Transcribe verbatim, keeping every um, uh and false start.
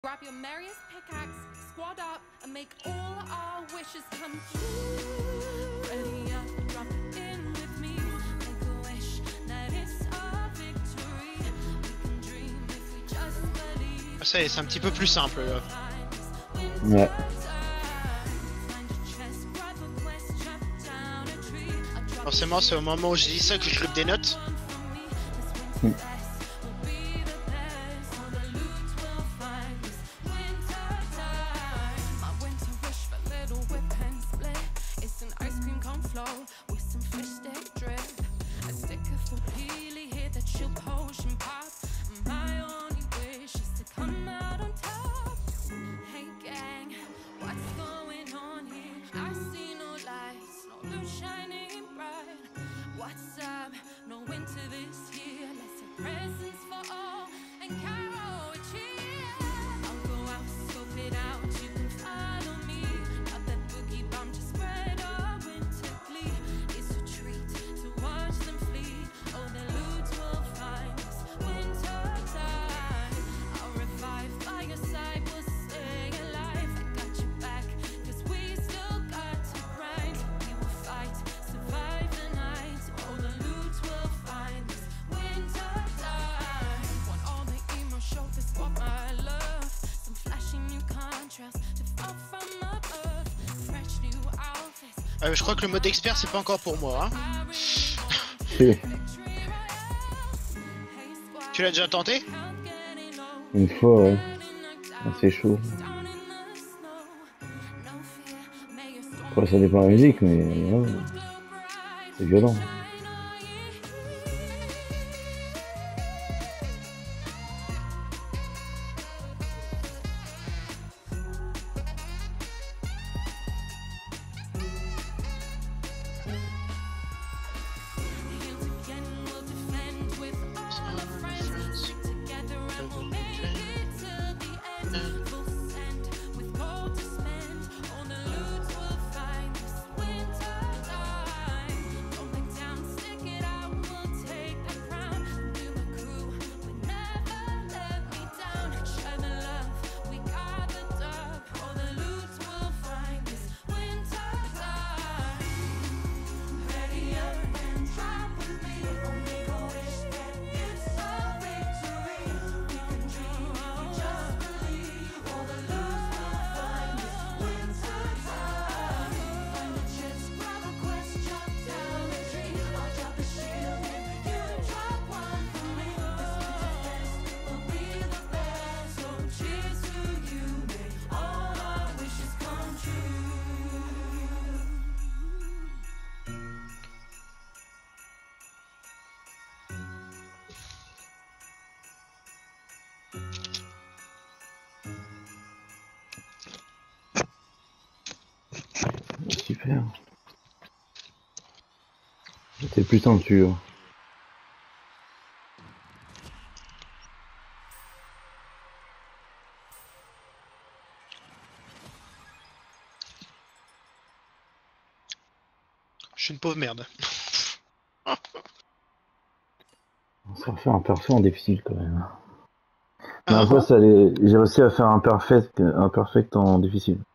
Grab your merriest pickaxe, squad up, and make all our wishes come true. Ready up, drop in with me, make a wish that it's our victory. We can dream if we just believe. Ça y est, c'est un petit peu plus simple là. Ouais. Forcément, c'est au moment où je dis ça que je loupe des notes. Mm. Euh, je crois que le mode expert c'est pas encore pour moi. Hein. Si. Tu l'as déjà tenté? Une fois, ouais. C'est chaud. Après, ça dépend de la musique, mais ouais, c'est violent. Super. T'es plus tendu. Hein. Je suis une pauvre merde. Ça va faire un parfait en difficile quand même. Ah, Mais après, ça, j'ai réussi à faire un perfect, un perfect en difficile.